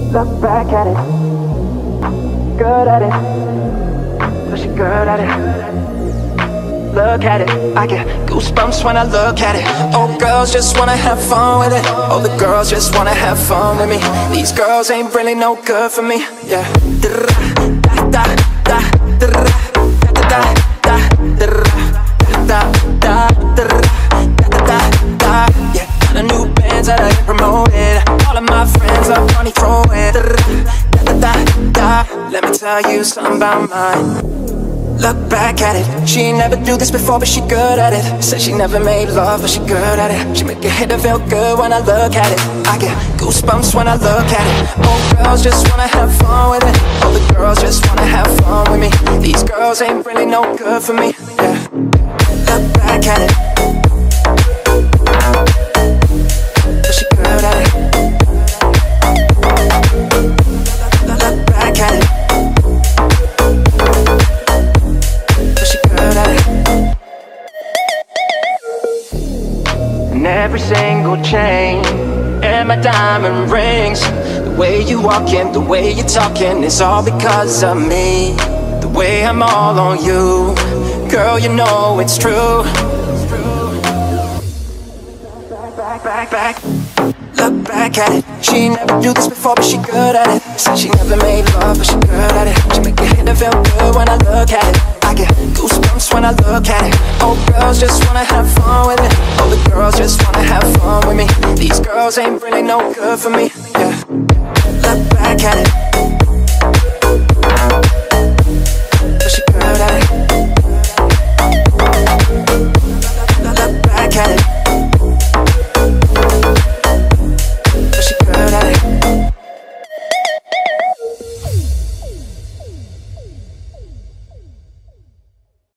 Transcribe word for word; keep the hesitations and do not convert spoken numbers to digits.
Look back at it, good at it, but she good at it. Look at it, I get goosebumps when I look at it. Oh, girls just wanna have fun with it. Oh, the girls just wanna have fun with me. These girls ain't really no good for me. Yeah. Da da da da da da da da da da da. Yeah, got a new bands that I ain't promoted. All of my friends love money throwing. Da da da. Let me tell you something about mine. Look back at it, she ain't never do this before, but she good at it. Said she never made love, but she good at it. She make a hit to feel good when I look at it. I get goosebumps when I look at it. Oh, girls just wanna have fun with it. Oh, the girls just wanna have fun with me. These girls ain't really no good for me. Yeah. Look back at it, but she good at it. Look back at it, every single chain and my diamond rings. The way you walking, the way you talking, it's all because of me. The way I'm all on you, girl, you know it's true. Back, back, back. Look back at it, she ain't never do this before, but she good at it. Said she never made love, but she good at it. She make a hit to feel good when I look at it. I get goosebumps when I look at it. Oh, girls just wanna have fun with it. Oh, the girls just wanna have fun with me. These girls ain't really no good for me. Yeah. Look back at it,